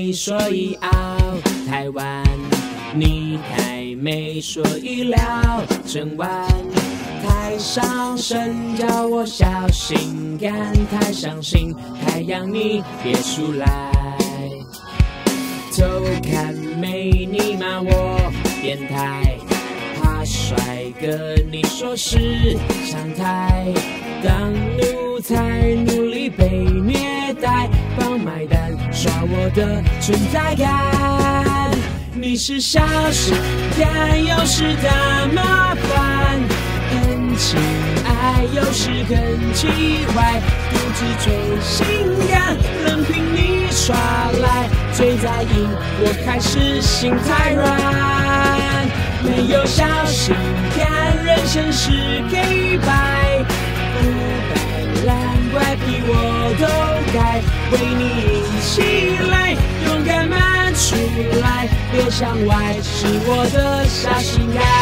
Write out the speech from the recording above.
美，所以傲。台湾，你太美，所以撩。整晚太上升，叫我小心肝。太伤心，太阳你别出来。偷看美，你骂我变态。怕帅哥，你说是常态。当奴才，努力被虐待，帮买单，刷我的存在感。你是小心肝，有时大麻烦，很亲爱，有时很奇怪，独自最性感，任凭你耍赖，最在意我开始心太软，没有小心肝，人生是给白，不白烂怪癖我都改，为你硬起来，勇敢慢出来，别向外是我的小心肝。